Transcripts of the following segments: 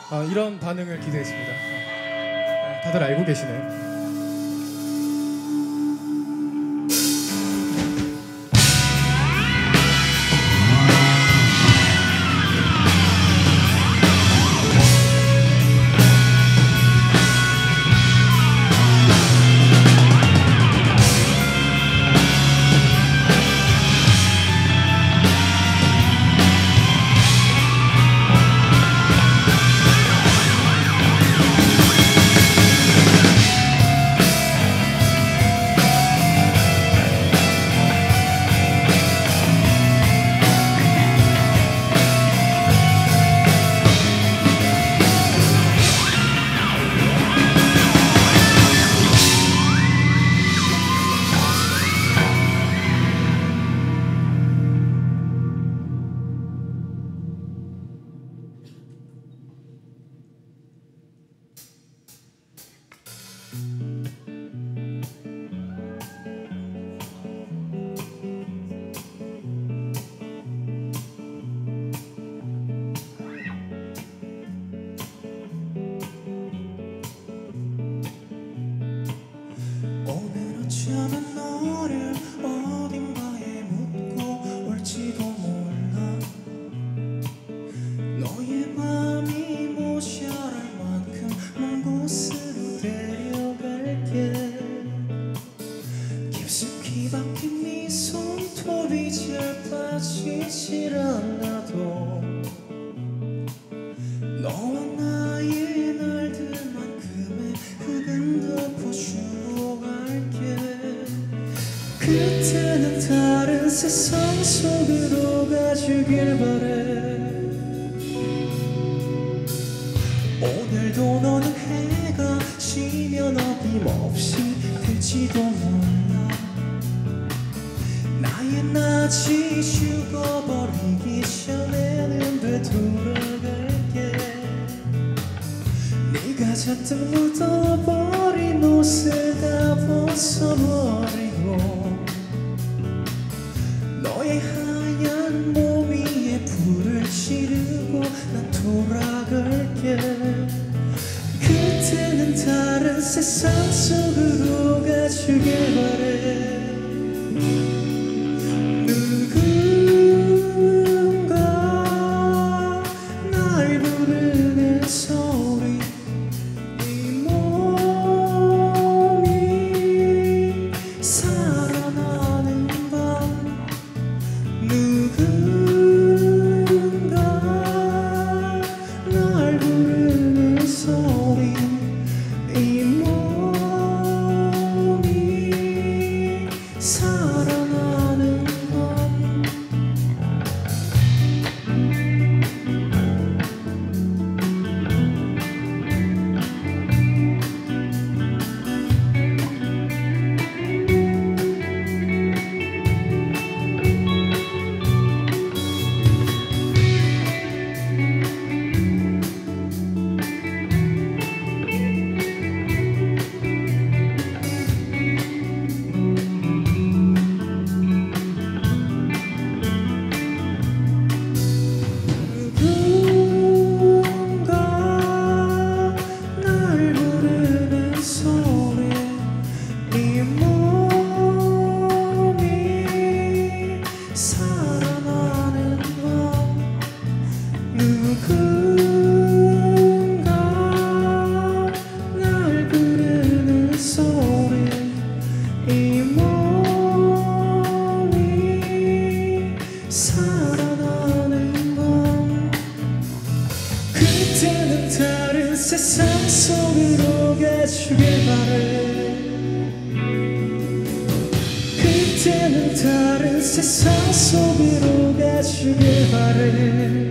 이런 반응을 기대했습니다. 다들 알고 계시네요. 어쩌면 너를 어딘가에 묻고 올지도 몰라. 너의 맘이 모자랄 만큼 먼 곳으로 데려갈게. 깊숙이 박힌 네 손톱이 잘 빠지질 않아도 너와 나의 날들만큼의 흙은 덮어주고 갈게. 그때는 다른 세상 속으로 가주길 바래. 오늘도 너는 해가 지면 어김없이 될지도 몰라. 나의 낮이 죽어버리기 전에는 되돌아갈게. 네가 잔뜩 묻어버린 옷을 다 벗어버리고 너의 하얀 몸 위에 불을 지르고 난 돌아갈게. 그때는 다른 세상 속으로 가주길 바래. 누군가 날 부르는 소리, 네 몸이 살아나는 밤. 누군가 날 부르는 소리, 이 몸이 살아나는 밤. 그때는 다른 세상 속으로 가주길 바래. 그때는 다른 세상 속으로 가주길 바래.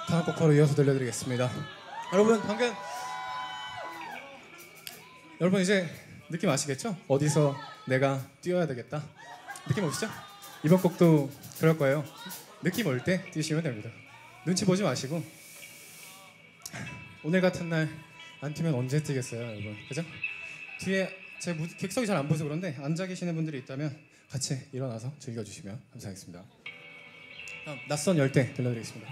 다음 곡 바로 이어서 들려드리겠습니다. 여러분 이제 느낌 아시겠죠? 어디서 내가 뛰어야 되겠다. 느낌 오시죠? 이번 곡도 그럴 거예요. 느낌 올 때 뛰시면 됩니다. 눈치 보지 마시고 오늘 같은 날 안 뛰면 언제 뛰겠어요, 여러분? 그죠? 뒤에 제 객석이 잘 안 보여서 그런데 앉아 계시는 분들이 있다면 같이 일어나서 즐겨주시면 감사하겠습니다. 다음 낯선 열대 들려드리겠습니다.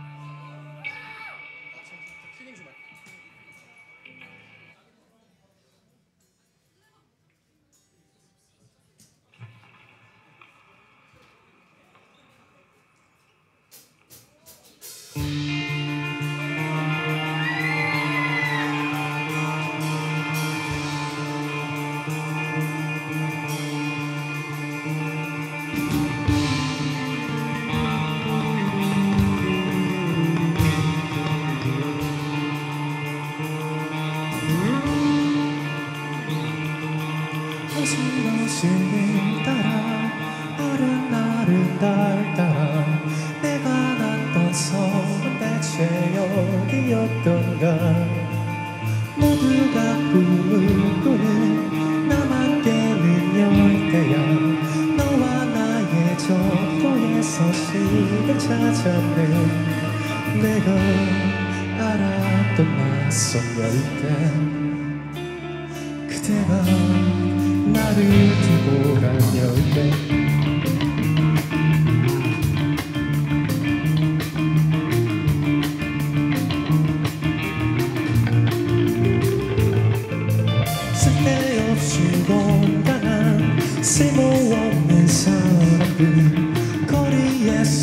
어지러지는 따라 어른 달 따라 내가 났던 섬은 대체 어디였던가. 모두가 꿈을 꾸는 나만 깨는 열대야. 너와 나의 적도의 서식을 찾았네. 내가 알았던 낯선 열대. 그대가 나를 두고 간 열대. 쓸데없이 건강한 쓸모없는 사람들 거리에서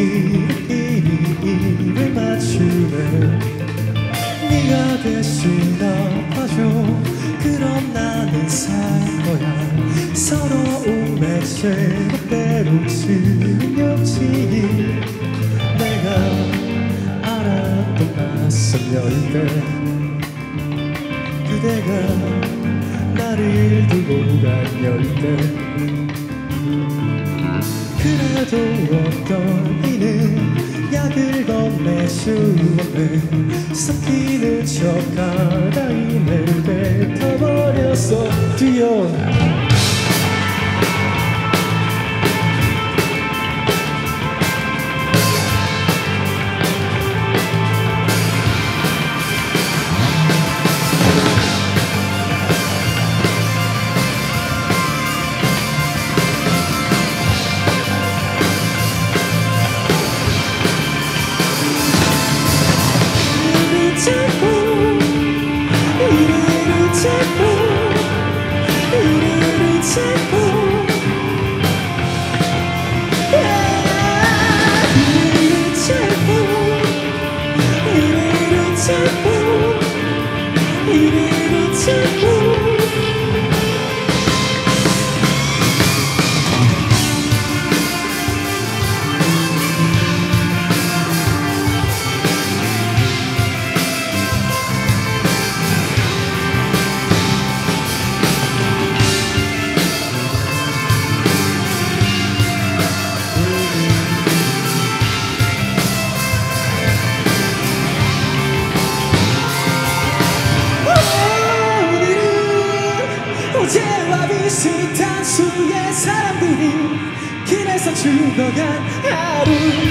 길을 맞추네. 네가 대신 아파줘. 그럼 나는 살 거야. 서러운 매체로 때로치는 역시 내가 알았던 낯선 열대. 그대가 나를 두고 간 열대. 그래도 어떤 이는 약을 건넬 수 없는 섞이는 척하다 힘을 뱉어버렸어. 뛰어 어제와 비슷한 수의 사람들이 길에서 죽어간 하루.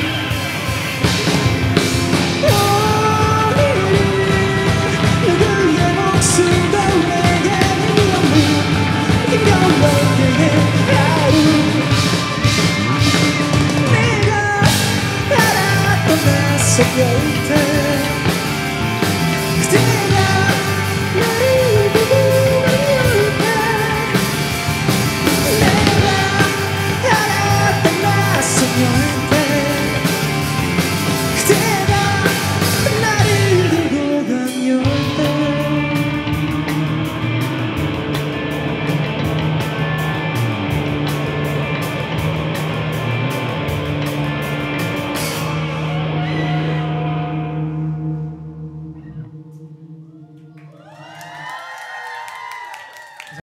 오늘은 누구의 목숨도 내게는 위험한 김겨울의 하루. 내가 알았던 낯선 열대.